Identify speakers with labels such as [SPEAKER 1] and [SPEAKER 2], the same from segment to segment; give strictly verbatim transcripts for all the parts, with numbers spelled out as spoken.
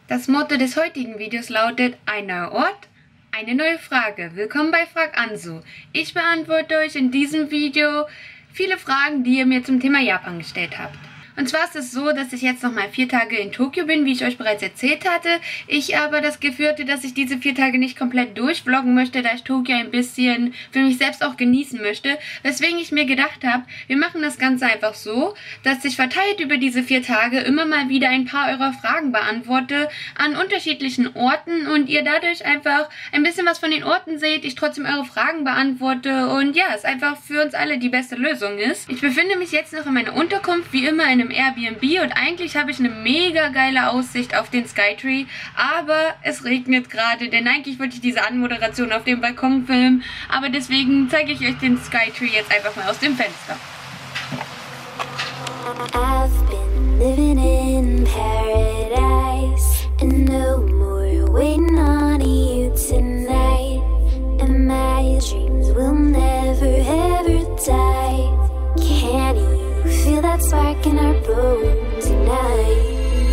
[SPEAKER 1] Das Motto des heutigen Videos lautet: Ein neuer Ort, eine neue Frage. Willkommen bei Frag Ansu. Ich beantworte euch in diesem Video viele Fragen, die ihr mir zum Thema Japan gestellt habt. Und zwar ist es so, dass ich jetzt noch mal vier Tage in Tokio bin, wie ich euch bereits erzählt hatte. Ich aber das Gefühl hatte, dass ich diese vier Tage nicht komplett durchvloggen möchte, da ich Tokio ein bisschen für mich selbst auch genießen möchte. Weswegen ich mir gedacht habe, wir machen das Ganze einfach so, dass ich verteilt über diese vier Tage immer mal wieder ein paar eurer Fragen beantworte an unterschiedlichen Orten und ihr dadurch einfach ein bisschen was von den Orten seht, ich trotzdem eure Fragen beantworte und ja, es einfach für uns alle die beste Lösung ist. Ich befinde mich jetzt noch in meiner Unterkunft, wie immer in einem Airbnb, und eigentlich habe ich eine mega geile Aussicht auf den Skytree, aber es regnet gerade, denn eigentlich wollte ich diese Anmoderation auf dem Balkon filmen, aber deswegen zeige ich euch den Skytree jetzt einfach mal aus dem Fenster.
[SPEAKER 2] I've been living in paradise and no more waiting on you tonight, and my dreams will never ever die. Can you feel that spark in our bones tonight?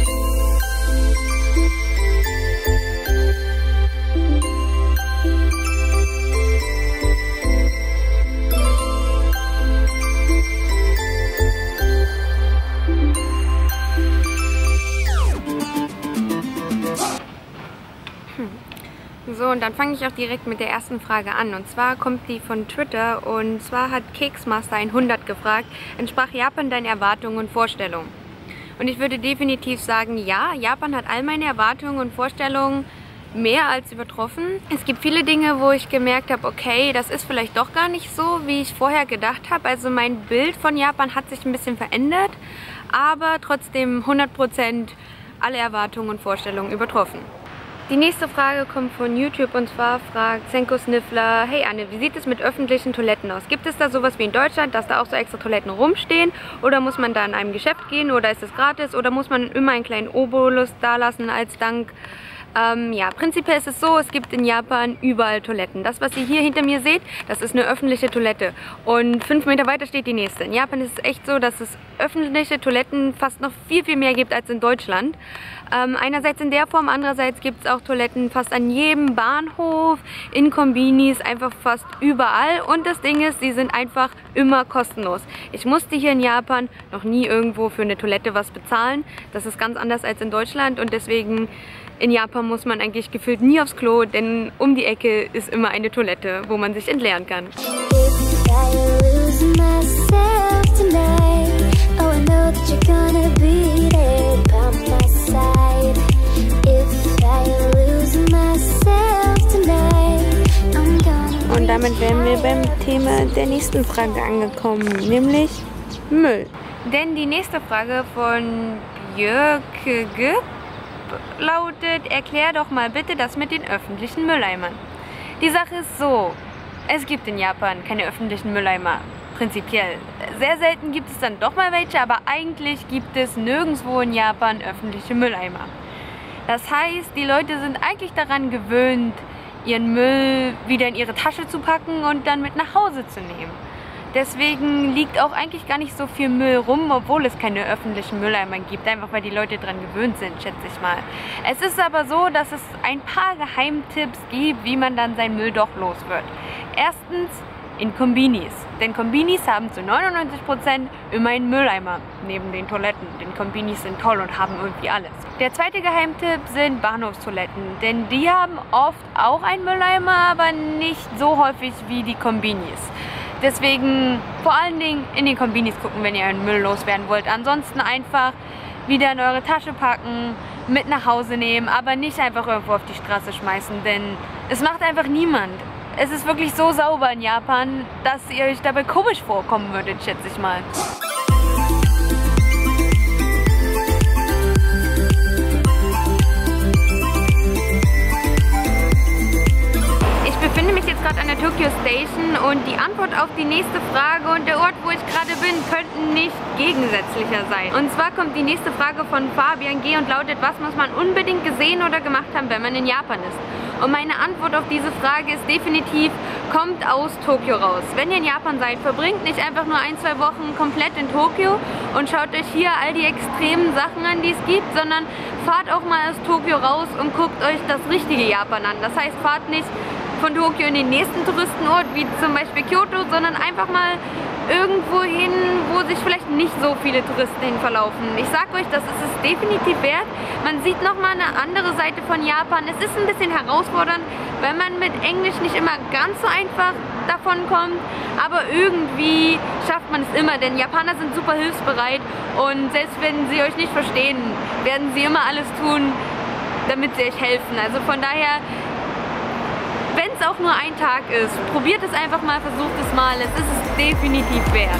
[SPEAKER 3] So, und dann fange ich auch direkt mit der ersten Frage an. Und zwar kommt die von Twitter, und zwar hat Keksmaster hundert gefragt: Entsprach Japan deinen Erwartungen und Vorstellungen? Und ich würde definitiv sagen, ja, Japan hat all meine Erwartungen und Vorstellungen mehr als übertroffen. Es gibt viele Dinge, wo ich gemerkt habe, okay, das ist vielleicht doch gar nicht so, wie ich vorher gedacht habe. Also mein Bild von Japan hat sich ein bisschen verändert, aber trotzdem hundert Prozent alle Erwartungen und Vorstellungen übertroffen. Die nächste Frage kommt von YouTube, und zwar fragt Senko Sniffler: Hey Anne, wie sieht es mit öffentlichen Toiletten aus? Gibt es da sowas wie in Deutschland, dass da auch so extra Toiletten rumstehen? Oder muss man da in einem Geschäft gehen? Oder ist es gratis? Oder muss man immer einen kleinen Obolus dalassen als Dank? Ähm, ja, prinzipiell ist es so, es gibt in Japan überall Toiletten. Das, was ihr hier hinter mir seht, das ist eine öffentliche Toilette. Und fünf Meter weiter steht die nächste. In Japan ist es echt so, dass es öffentliche Toiletten fast noch viel, viel mehr gibt als in Deutschland. Ähm, einerseits in der Form, andererseits gibt es auch Toiletten fast an jedem Bahnhof, in Konbinis, einfach fast überall. Und das Ding ist, sie sind einfach immer kostenlos. Ich musste hier in Japan noch nie irgendwo für eine Toilette was bezahlen. Das ist ganz anders als in Deutschland, und deswegen in Japan muss man eigentlich gefühlt nie aufs Klo, denn um die Ecke ist immer eine Toilette, wo man sich entleeren kann. Und damit wären wir beim Thema der nächsten Frage angekommen, nämlich Müll. Denn die nächste Frage von Björk lautet: Erklär doch mal bitte das mit den öffentlichen Mülleimern. Die Sache ist so, es gibt in Japan keine öffentlichen Mülleimer, prinzipiell. Sehr selten gibt es dann doch mal welche, aber eigentlich gibt es nirgendwo in Japan öffentliche Mülleimer. Das heißt, die Leute sind eigentlich daran gewöhnt, ihren Müll wieder in ihre Tasche zu packen und dann mit nach Hause zu nehmen. Deswegen liegt auch eigentlich gar nicht so viel Müll rum, obwohl es keine öffentlichen Mülleimer gibt, einfach weil die Leute daran gewöhnt sind, schätze ich mal. Es ist aber so, dass es ein paar Geheimtipps gibt, wie man dann seinen Müll doch los wird. Erstens in Konbinis, denn Konbinis haben zu neunundneunzig Prozent immer einen Mülleimer neben den Toiletten, denn Konbinis sind toll und haben irgendwie alles. Der zweite Geheimtipp sind Bahnhofstoiletten, denn die haben oft auch einen Mülleimer, aber nicht so häufig wie die Konbinis. Deswegen vor allen Dingen in den Konbinis gucken, wenn ihr euren Müll loswerden wollt. Ansonsten einfach wieder in eure Tasche packen, mit nach Hause nehmen, aber nicht einfach irgendwo auf die Straße schmeißen, denn es macht einfach niemand. Es ist wirklich so sauber in Japan, dass ihr euch dabei komisch vorkommen würdet, schätze ich mal. Ich befinde mich jetzt gerade an der Tokyo Station, und die Antwort auf die nächste Frage und der Ort, wo ich gerade bin, könnten nicht gegensätzlicher sein. Und zwar kommt die nächste Frage von Fabian G. und lautet: Was muss man unbedingt gesehen oder gemacht haben, wenn man in Japan ist? Und meine Antwort auf diese Frage ist definitiv kommt aus Tokio raus. Wenn ihr in Japan seid, verbringt nicht einfach nur ein, zwei Wochen komplett in Tokio und schaut euch hier all die extremen Sachen an, die es gibt, sondern fahrt auch mal aus Tokio raus und guckt euch das richtige Japan an. Das heißt, fahrt nicht von Tokio in den nächsten Touristenort, wie zum Beispiel Kyoto, sondern einfach mal irgendwo hin, wo sich vielleicht nicht so viele Touristen hin verlaufen. Ich sag euch, das ist es definitiv wert. Man sieht nochmal eine andere Seite von Japan. Es ist ein bisschen herausfordernd, weil man mit Englisch nicht immer ganz so einfach davon kommt, aber irgendwie schafft man es immer, denn Japaner sind super hilfsbereit und selbst wenn sie euch nicht verstehen, werden sie immer alles tun, damit sie euch helfen. Also von daher, wenn es auch nur ein Tag ist, probiert es einfach mal, versucht es mal, es ist es definitiv wert.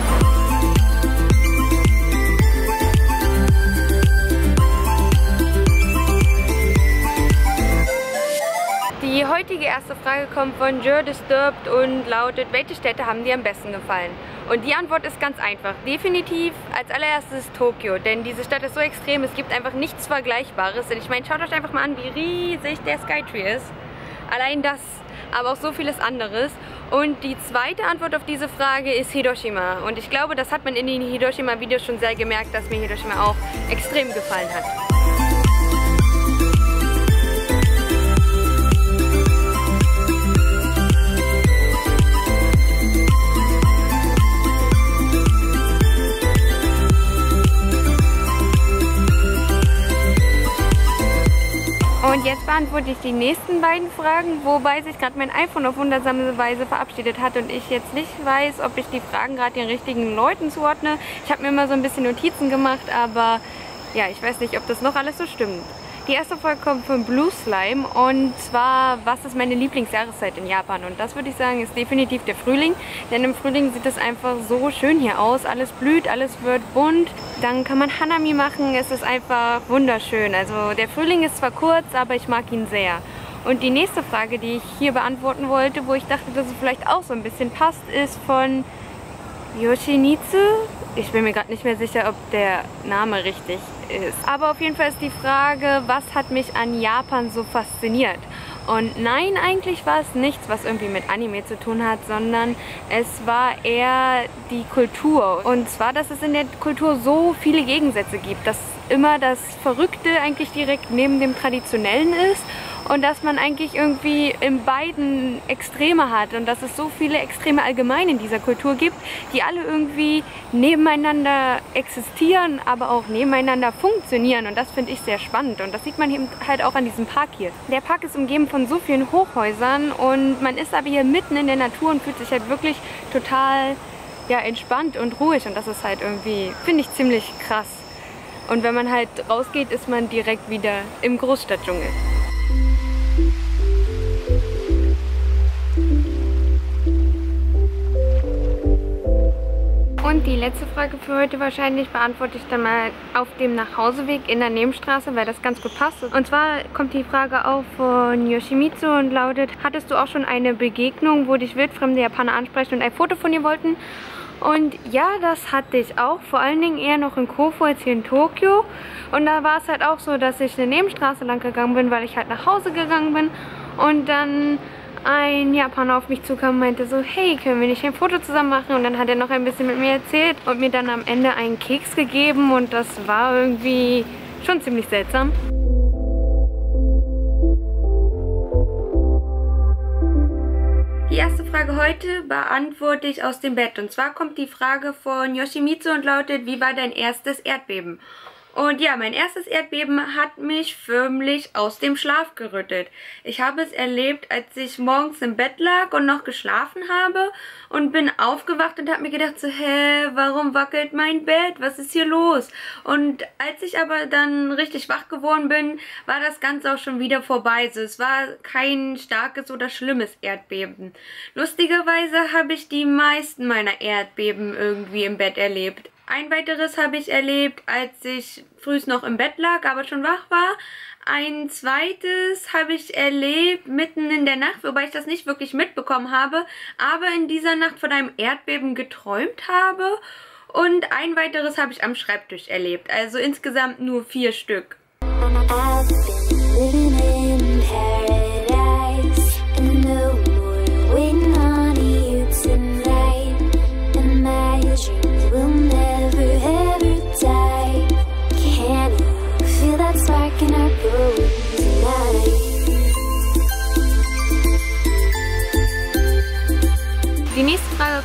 [SPEAKER 3] Die heutige erste Frage kommt von Joe Disturbed und lautet: Welche Städte haben dir am besten gefallen? Und die Antwort ist ganz einfach. Definitiv als allererstes Tokio, denn diese Stadt ist so extrem, es gibt einfach nichts Vergleichbares. Und ich meine, schaut euch einfach mal an, wie riesig der Skytree ist. Allein das, aber auch so vieles anderes. Und die zweite Antwort auf diese Frage ist Hiroshima. Und ich glaube, das hat man in den Hiroshima-Videos schon sehr gemerkt, dass mir Hiroshima auch extrem gefallen hat. Und jetzt beantworte ich die nächsten beiden Fragen, wobei sich gerade mein iPhone auf wundersame Weise verabschiedet hat und ich jetzt nicht weiß, ob ich die Fragen gerade den richtigen Leuten zuordne. Ich habe mir immer so ein bisschen Notizen gemacht, aber ja, ich weiß nicht, ob das noch alles so stimmt. Die erste Frage kommt von Blue Slime und zwar, was ist meine Lieblingsjahreszeit in Japan? Und das würde ich sagen, ist definitiv der Frühling, denn im Frühling sieht es einfach so schön hier aus. Alles blüht, alles wird bunt. Dann kann man Hanami machen, es ist einfach wunderschön. Also der Frühling ist zwar kurz, aber ich mag ihn sehr. Und die nächste Frage, die ich hier beantworten wollte, wo ich dachte, dass es vielleicht auch so ein bisschen passt, ist von Yoshimitsu. Ich bin mir gerade nicht mehr sicher, ob der Name richtig ist. Aber auf jeden Fall ist die Frage, was hat mich an Japan so fasziniert? Und nein, eigentlich war es nichts, was irgendwie mit Anime zu tun hat, sondern es war eher die Kultur. Und zwar, dass es in der Kultur so viele Gegensätze gibt, dass immer das Verrückte eigentlich direkt neben dem Traditionellen ist und dass man eigentlich irgendwie in beiden Extreme hat und dass es so viele Extreme allgemein in dieser Kultur gibt, die alle irgendwie nebeneinander existieren, aber auch nebeneinander funktionieren und das finde ich sehr spannend und das sieht man eben halt auch an diesem Park hier. Der Park ist umgeben von so vielen Hochhäusern und man ist aber hier mitten in der Natur und fühlt sich halt wirklich total ja, entspannt und ruhig und das ist halt irgendwie, finde ich, ziemlich krass. Und wenn man halt rausgeht, ist man direkt wieder im Großstadtdschungel. Und die letzte Frage für heute wahrscheinlich beantworte ich dann mal auf dem Nachhauseweg in der Nebenstraße, weil das ganz gut passt. Und zwar kommt die Frage auch von Yoshimitsu und lautet: Hattest du auch schon eine Begegnung, wo dich wildfremde Japaner ansprechen und ein Foto von dir wollten? Und ja, das hatte ich auch, vor allen Dingen eher noch in Kofu als hier in Tokio. Und da war es halt auch so, dass ich eine Nebenstraße lang gegangen bin, weil ich halt nach Hause gegangen bin. Und dann ein Japaner auf mich zukam und meinte so: Hey, können wir nicht ein Foto zusammen machen? Und dann hat er noch ein bisschen mit mir erzählt und mir dann am Ende einen Keks gegeben. Und das war irgendwie schon ziemlich seltsam. Die erste Frage heute beantworte ich aus dem Bett. Und zwar kommt die Frage von Yoshimitsu und lautet: Wie war dein erstes Erdbeben? Und ja, mein erstes Erdbeben hat mich förmlich aus dem Schlaf gerüttelt. Ich habe es erlebt, als ich morgens im Bett lag und noch geschlafen habe und bin aufgewacht und habe mir gedacht so: Hä, warum wackelt mein Bett? Was ist hier los? Und als ich aber dann richtig wach geworden bin, war das Ganze auch schon wieder vorbei. Also es war kein starkes oder schlimmes Erdbeben. Lustigerweise habe ich die meisten meiner Erdbeben irgendwie im Bett erlebt. Ein weiteres habe ich erlebt, als ich früh noch im Bett lag, aber schon wach war. Ein zweites habe ich erlebt mitten in der Nacht, wobei ich das nicht wirklich mitbekommen habe, aber in dieser Nacht von einem Erdbeben geträumt habe. Und ein weiteres habe ich am Schreibtisch erlebt, also insgesamt nur vier Stück.
[SPEAKER 2] I've been living in paradise and no more waiting on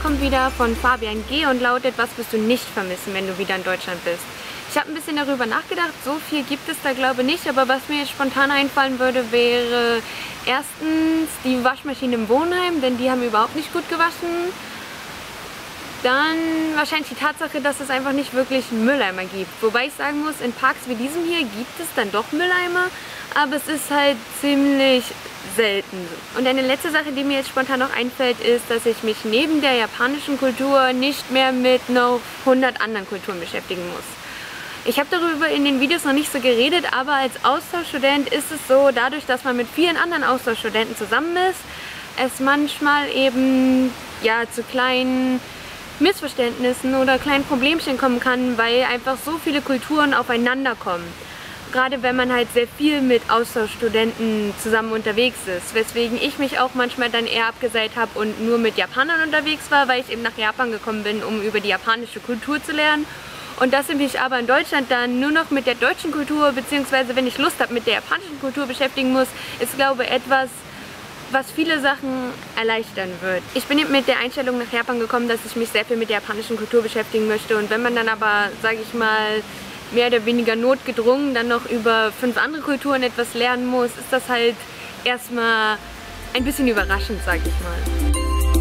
[SPEAKER 3] kommt wieder von Fabian G. und lautet: Was wirst du nicht vermissen, wenn du wieder in Deutschland bist? Ich habe ein bisschen darüber nachgedacht, so viel gibt es da glaube ich nicht, aber was mir jetzt spontan einfallen würde, wäre erstens die Waschmaschine im Wohnheim, denn die haben überhaupt nicht gut gewaschen. Dann wahrscheinlich die Tatsache, dass es einfach nicht wirklich einen Mülleimer gibt. Wobei ich sagen muss, in Parks wie diesem hier gibt es dann doch Mülleimer, aber es ist halt ziemlich selten. Und eine letzte Sache, die mir jetzt spontan noch einfällt, ist, dass ich mich neben der japanischen Kultur nicht mehr mit noch hundert anderen Kulturen beschäftigen muss. Ich habe darüber in den Videos noch nicht so geredet, aber als Austauschstudent ist es so, dadurch, dass man mit vielen anderen Austauschstudenten zusammen ist, es manchmal eben ja zu kleinen Missverständnissen oder kleinen Problemchen kommen kann, weil einfach so viele Kulturen aufeinander kommen. Gerade wenn man halt sehr viel mit Austauschstudenten zusammen unterwegs ist, weswegen ich mich auch manchmal dann eher abgeseilt habe und nur mit Japanern unterwegs war, weil ich eben nach Japan gekommen bin, um über die japanische Kultur zu lernen. Und dass ich mich aber in Deutschland dann nur noch mit der deutschen Kultur, beziehungsweise wenn ich Lust habe, mit der japanischen Kultur beschäftigen muss, ist glaube ich etwas, was viele Sachen erleichtern wird. Ich bin mit der Einstellung nach Japan gekommen, dass ich mich sehr viel mit der japanischen Kultur beschäftigen möchte. Und wenn man dann aber, sage ich mal, mehr oder weniger notgedrungen dann noch über fünf andere Kulturen etwas lernen muss, ist das halt erstmal ein bisschen überraschend, sage ich mal.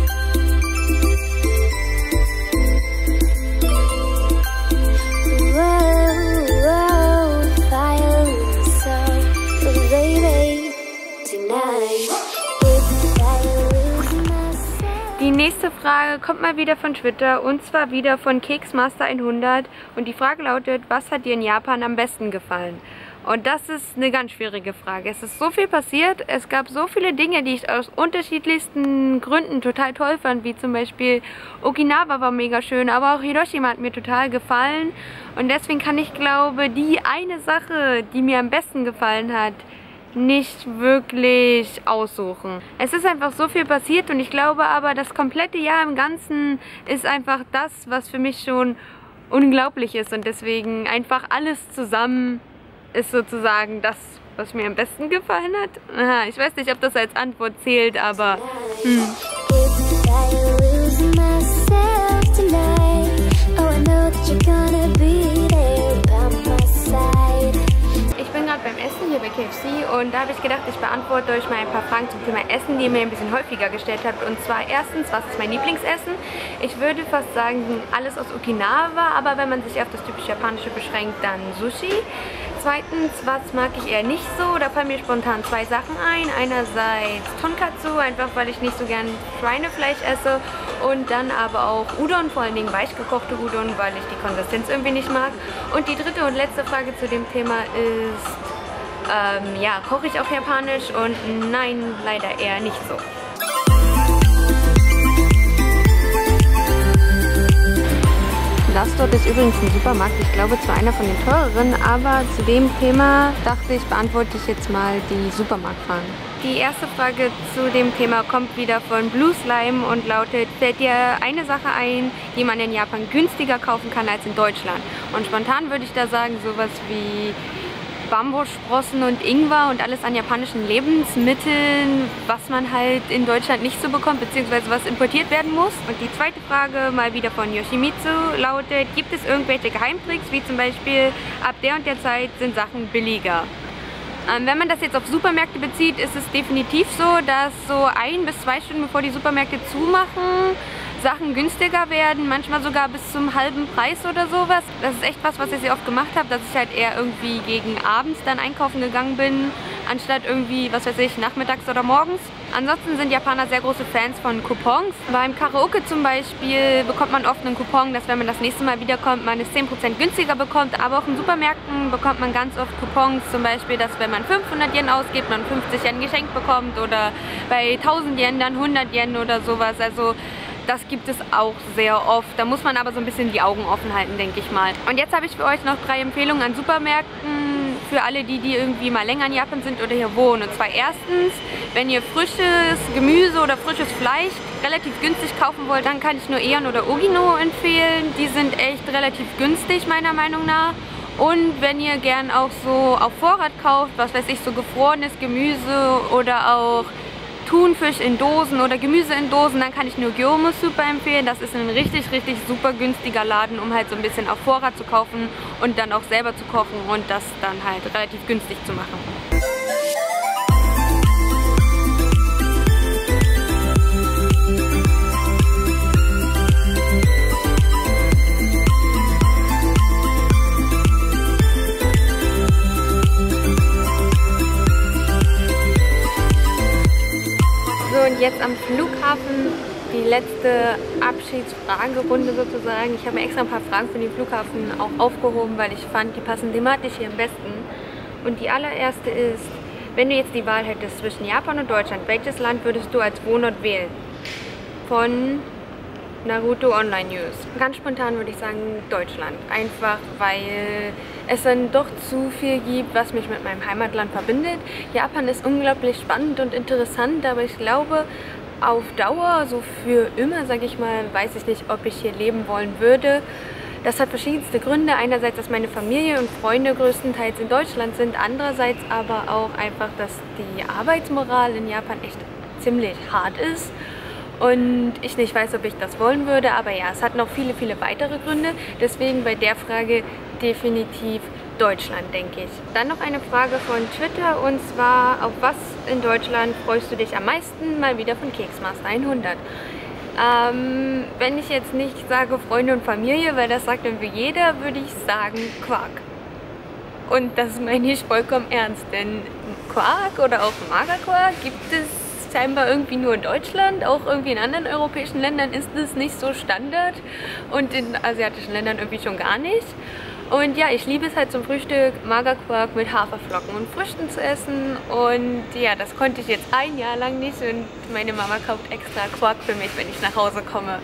[SPEAKER 3] Die nächste Frage kommt mal wieder von Twitter und zwar wieder von Keksmaster hundert und die Frage lautet: Was hat dir in Japan am besten gefallen? Und das ist eine ganz schwierige Frage. Es ist so viel passiert, es gab so viele Dinge, die ich aus unterschiedlichsten Gründen total toll fand, wie zum Beispiel Okinawa war mega schön, aber auch Hiroshima hat mir total gefallen und deswegen kann ich glaube, die eine Sache, die mir am besten gefallen hat, nicht wirklich aussuchen. Es ist einfach so viel passiert und ich glaube aber, das komplette Jahr im Ganzen ist einfach das, was für mich schon unglaublich ist und deswegen einfach alles zusammen ist sozusagen das, was mir am besten gefallen hat. Aha, ich weiß nicht, ob das als Antwort zählt, aber hm. Ich bin gerade beim Essen hier bei K F C und da habe ich gedacht, ich beantworte euch mal ein paar Fragen zum Thema Essen, die ihr mir ein bisschen häufiger gestellt habt. Und zwar erstens, was ist mein Lieblingsessen? Ich würde fast sagen, alles aus Okinawa, aber wenn man sich auf das typisch Japanische beschränkt, dann Sushi. Zweitens, was mag ich eher nicht so? Da fallen mir spontan zwei Sachen ein. Einerseits Tonkatsu, einfach weil ich nicht so gern Schweinefleisch esse. Und dann aber auch Udon, vor allen Dingen weichgekochte Udon, weil ich die Konsistenz irgendwie nicht mag. Und die dritte und letzte Frage zu dem Thema ist, ähm, ja, koche ich auch Japanisch? Und nein, leider eher nicht so. Das dort ist übrigens ein Supermarkt, ich glaube zwar einer von den teureren, aber zu dem Thema dachte ich, beantworte ich jetzt mal die Supermarktfragen. Die erste Frage zu dem Thema kommt wieder von Blue Slime und lautet: Fällt dir eine Sache ein, die man in Japan günstiger kaufen kann als in Deutschland? Und spontan würde ich da sagen, sowas wie Bambussprossen und Ingwer und alles an japanischen Lebensmitteln, was man halt in Deutschland nicht so bekommt, beziehungsweise was importiert werden muss. Und die zweite Frage, mal wieder von Yoshimitsu, lautet: Gibt es irgendwelche Geheimtricks, wie zum Beispiel ab der und der Zeit sind Sachen billiger? Ähm, wenn man das jetzt auf Supermärkte bezieht, ist es definitiv so, dass so ein bis zwei Stunden bevor die Supermärkte zumachen, Sachen günstiger werden, manchmal sogar bis zum halben Preis oder sowas. Das ist echt was, was ich sehr oft gemacht habe, dass ich halt eher irgendwie gegen abends dann einkaufen gegangen bin, anstatt irgendwie, was weiß ich, nachmittags oder morgens. Ansonsten sind Japaner sehr große Fans von Coupons. Beim Karaoke zum Beispiel bekommt man oft einen Coupon, dass wenn man das nächste Mal wiederkommt, man es zehn Prozent günstiger bekommt. Aber auch in Supermärkten bekommt man ganz oft Coupons, zum Beispiel, dass wenn man fünfhundert Yen ausgibt, man fünfzig Yen geschenkt bekommt oder bei tausend Yen dann hundert Yen oder sowas. Also das gibt es auch sehr oft. Da muss man aber so ein bisschen die Augen offen halten, denke ich mal. Und jetzt habe ich für euch noch drei Empfehlungen an Supermärkten für alle, die, die irgendwie mal länger in Japan sind oder hier wohnen. Und zwar erstens, wenn ihr frisches Gemüse oder frisches Fleisch relativ günstig kaufen wollt, dann kann ich nur Aeon oder Ogino empfehlen. Die sind echt relativ günstig, meiner Meinung nach. Und wenn ihr gern auch so auf Vorrat kauft, was weiß ich, so gefrorenes Gemüse oder auch Thunfisch in Dosen oder Gemüse in Dosen, dann kann ich nur Gyomu super empfehlen. Das ist ein richtig, richtig super günstiger Laden, um halt so ein bisschen auf Vorrat zu kaufen und dann auch selber zu kochen und das dann halt relativ günstig zu machen. Und jetzt am Flughafen die letzte Abschiedsfragerunde sozusagen. Ich habe mir extra ein paar Fragen für den Flughafen auch aufgehoben, weil ich fand, die passen thematisch hier am besten. Und die allererste ist, wenn du jetzt die Wahl hättest zwischen Japan und Deutschland, welches Land würdest du als Wohnort wählen? Von Naruto Online News. Ganz spontan würde ich sagen Deutschland. Einfach weil es dann doch zu viel gibt, was mich mit meinem Heimatland verbindet. Japan ist unglaublich spannend und interessant, aber ich glaube, auf Dauer, so für immer, sage ich mal, weiß ich nicht, ob ich hier leben wollen würde. Das hat verschiedenste Gründe. Einerseits, dass meine Familie und Freunde größtenteils in Deutschland sind. Andererseits aber auch einfach, dass die Arbeitsmoral in Japan echt ziemlich hart ist. Und ich nicht weiß, ob ich das wollen würde, aber ja, es hat noch viele, viele weitere Gründe. Deswegen bei der Frage definitiv Deutschland, denke ich. Dann noch eine Frage von Twitter und zwar, auf was in Deutschland freust du dich am meisten? Mal wieder von Keksmaster hundert. Ähm, wenn ich jetzt nicht sage Freunde und Familie, weil das sagt irgendwie jeder, würde ich sagen Quark. Und das meine ich vollkommen ernst, denn Quark oder auch Magerquark gibt es scheinbar irgendwie nur in Deutschland, auch irgendwie in anderen europäischen Ländern ist es nicht so Standard und in asiatischen Ländern irgendwie schon gar nicht. Und ja, ich liebe es halt zum Frühstück Magerquark mit Haferflocken und Früchten zu essen und ja, das konnte ich jetzt ein Jahr lang nicht und meine Mama kauft extra Quark für mich, wenn ich nach Hause komme.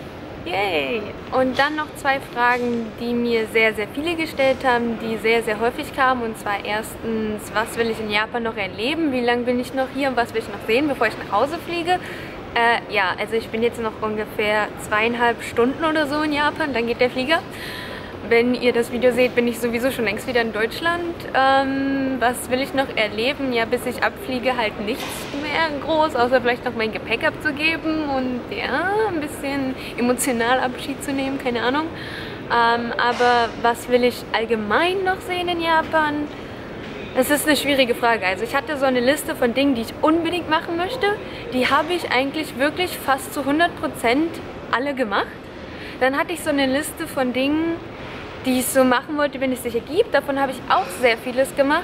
[SPEAKER 3] Yay! Und dann noch zwei Fragen, die mir sehr, sehr viele gestellt haben, die sehr, sehr häufig kamen. Und zwar erstens, was will ich in Japan noch erleben? Wie lange bin ich noch hier und was will ich noch sehen, bevor ich nach Hause fliege? Äh, ja, also ich bin jetzt noch ungefähr zweieinhalb Stunden oder so in Japan, dann geht der Flieger. Wenn ihr das Video seht, bin ich sowieso schon längst wieder in Deutschland. Ähm, was will ich noch erleben? Ja, bis ich abfliege halt nichts mehr groß, außer vielleicht noch mein Gepäck abzugeben und ja, ein bisschen emotional Abschied zu nehmen, keine Ahnung. Ähm, aber was will ich allgemein noch sehen in Japan? Das ist eine schwierige Frage. Also ich hatte so eine Liste von Dingen, die ich unbedingt machen möchte. Die habe ich eigentlich wirklich fast zu hundert Prozent alle gemacht. Dann hatte ich so eine Liste von Dingen, die ich so machen wollte, wenn es sich ergibt. Davon habe ich auch sehr vieles gemacht.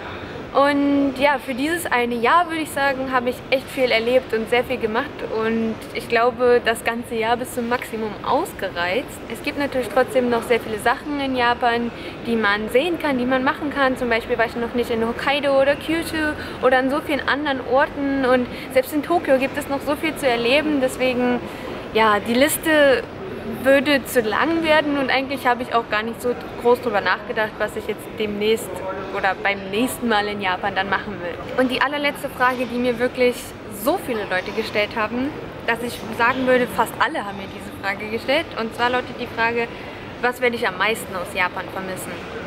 [SPEAKER 3] Und ja, für dieses eine Jahr, würde ich sagen, habe ich echt viel erlebt und sehr viel gemacht. Und ich glaube, das ganze Jahr bis zum Maximum ausgereizt. Es gibt natürlich trotzdem noch sehr viele Sachen in Japan, die man sehen kann, die man machen kann. Zum Beispiel war ich noch nicht in Hokkaido oder Kyushu oder an so vielen anderen Orten. Und selbst in Tokio gibt es noch so viel zu erleben. Deswegen, ja, die Liste würde zu lang werden und eigentlich habe ich auch gar nicht so groß drüber nachgedacht, was ich jetzt demnächst oder beim nächsten Mal in Japan dann machen will. Und die allerletzte Frage, die mir wirklich so viele Leute gestellt haben, dass ich sagen würde, fast alle haben mir diese Frage gestellt. Und zwar lautet die Frage, was werde ich am meisten aus Japan vermissen?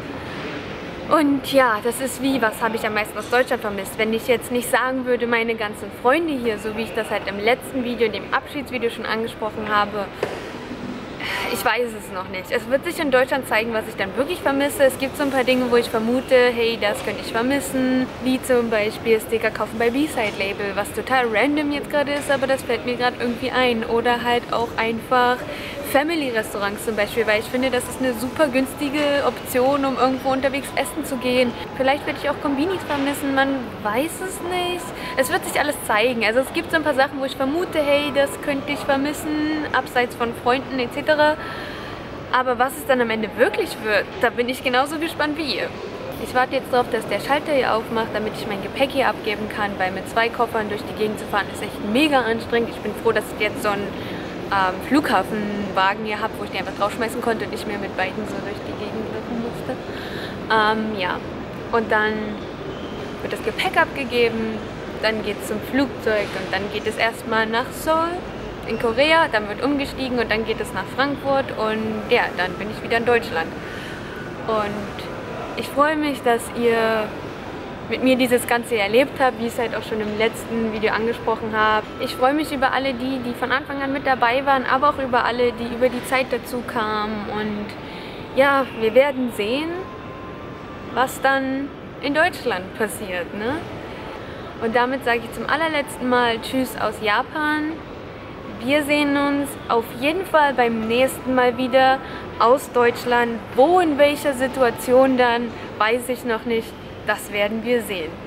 [SPEAKER 3] Und ja, das ist wie, was habe ich am meisten aus Deutschland vermisst? Wenn ich jetzt nicht sagen würde, meine ganzen Freunde hier, so wie ich das halt im letzten Video, dem Abschiedsvideo schon angesprochen habe, ich weiß es noch nicht. Es wird sich in Deutschland zeigen, was ich dann wirklich vermisse. Es gibt so ein paar Dinge, wo ich vermute, hey, das könnte ich vermissen. Wie zum Beispiel Sticker kaufen bei B-Side Label, was total random jetzt gerade ist, aber das fällt mir gerade irgendwie ein. Oder halt auch einfach Family-Restaurants zum Beispiel, weil ich finde, das ist eine super günstige Option, um irgendwo unterwegs essen zu gehen. Vielleicht werde ich auch Kombinis vermissen, man weiß es nicht. Es wird sich alles zeigen. Also es gibt so ein paar Sachen, wo ich vermute, hey, das könnte ich vermissen, abseits von Freunden et cetera. Aber was es dann am Ende wirklich wird, da bin ich genauso gespannt wie ihr. Ich warte jetzt darauf, dass der Schalter hier aufmacht, damit ich mein Gepäck hier abgeben kann, weil mit zwei Koffern durch die Gegend zu fahren ist echt mega anstrengend. Ich bin froh, dass ich jetzt so einen ähm, Flughafenwagen hier habe, wo ich den einfach draufschmeißen konnte und nicht mehr mit beiden so durch die Gegend laufen musste. Ähm, ja, und dann wird das Gepäck abgegeben, dann geht es zum Flugzeug und dann geht es erstmal nach Seoul in Korea, dann wird umgestiegen und dann geht es nach Frankfurt und ja, dann bin ich wieder in Deutschland. Und ich freue mich, dass ihr mit mir dieses Ganze erlebt habt, wie ich es halt auch schon im letzten Video angesprochen habe. Ich freue mich über alle die, die von Anfang an mit dabei waren, aber auch über alle, die über die Zeit dazu kamen. Und ja, wir werden sehen, was dann in Deutschland passiert, ne? Und damit sage ich zum allerletzten Mal Tschüss aus Japan. Wir sehen uns auf jeden Fall beim nächsten Mal wieder aus Deutschland. Wo, in welcher Situation dann, weiß ich noch nicht. Das werden wir sehen.